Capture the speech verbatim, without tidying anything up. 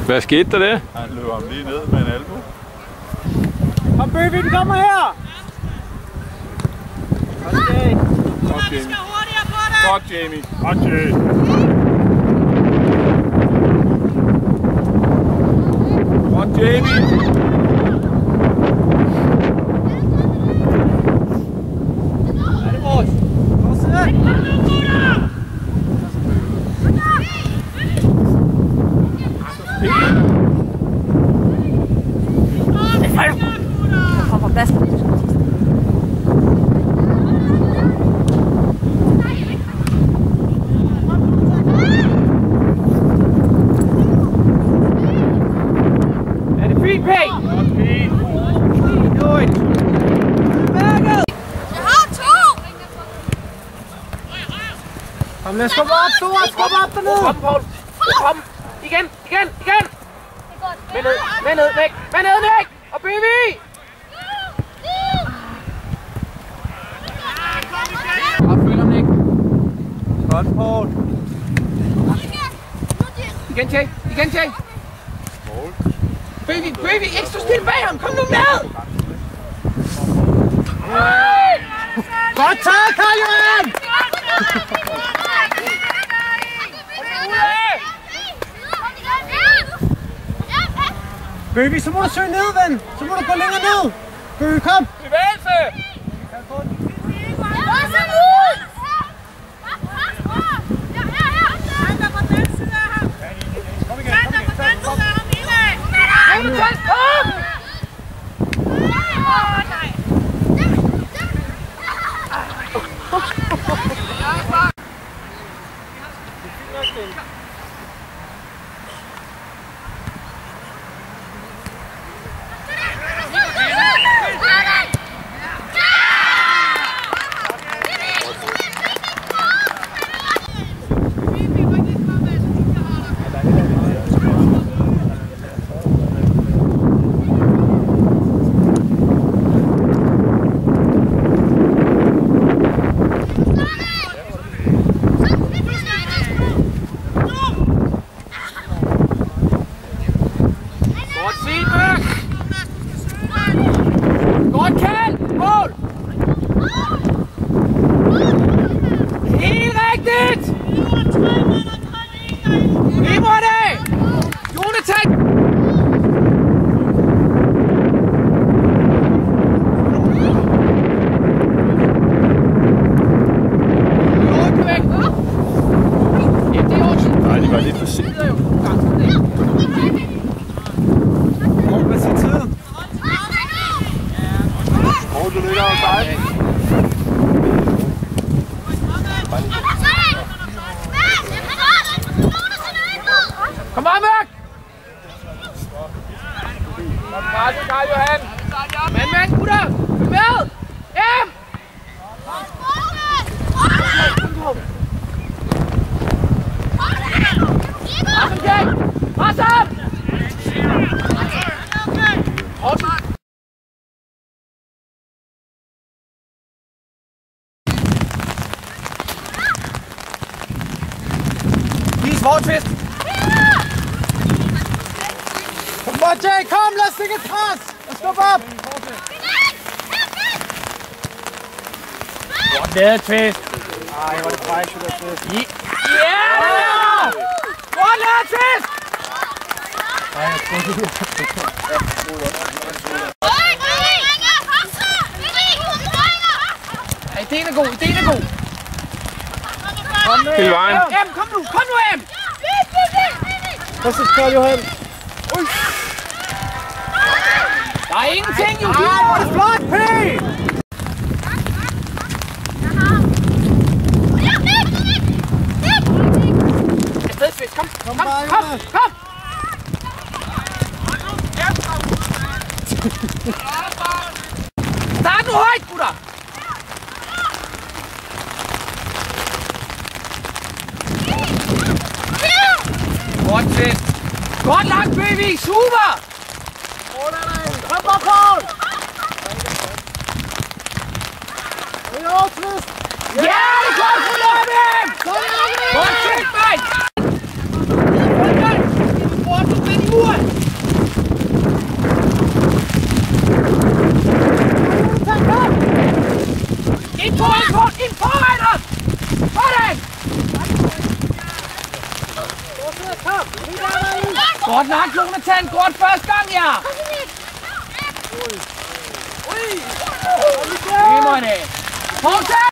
Hvad skete der der? Han løber ham lige ned med en albu. Kom Bøby, den kommer her! Okay. Godt, Jamie. Godt, Jamie. Godt, Jamie. Godt, Jamie. Er det vores? Kom så! Kom på plads. Er det fint, P? Godt, fint. Godt. Mærket! Jeg har to! Kom, lad os komme op, Stora. Skub op dernede. Kom, Poul. Kom. Igen, igen, igen. Med ned, med ned, væk. Med ned, væk. Og Bøby. Opfølg ham, Nick. Godt, Poul. Igen, Jay. Igen, Jay. Bøby, Bøby, ikke stå stille bag ham. Kom nu med. Godt taget, Karl Johan! Bøby, så må du søge ned, ven. Så må du gå længere ned. Bøby, kom. Bevægelse. Kom! Kom on, Mørk! Kom fra til Karl Johan! Mand, mand, gutter! Med! Hjem! Pres ham, Jake! Pres ham! Vis vores tvist! Kom på, Jay, kom, lad os stikke et pres! Og skub op! Godt lavet, Tvist! Ej, hvor er det frækt, det der tvist. Ja! Godt lavet, Tvist! Ej, jeg tror det er. Ideen er god, ideen er god! Kom nu, Hele vejen. Em, kom nu, kom nu, Em! Præcis, Karl Johan. Ui. Der er ingenting, jo! Ej, hvor er det flot, P! Afsted, Svist, kom! Kom Kom, bare, kom, Jonas. kom! Start nu højt, gutter! Godt, Svist! Godt lagt, baby! Super! Kom på, Poul! Det er over, tvist! Ja, det er godt for løbet! Sådan er det! Godt, Svist, mand! Godt, mand! Godt nok, Jonathan. Godt første gang, ja. Det må han have. Fortsæt!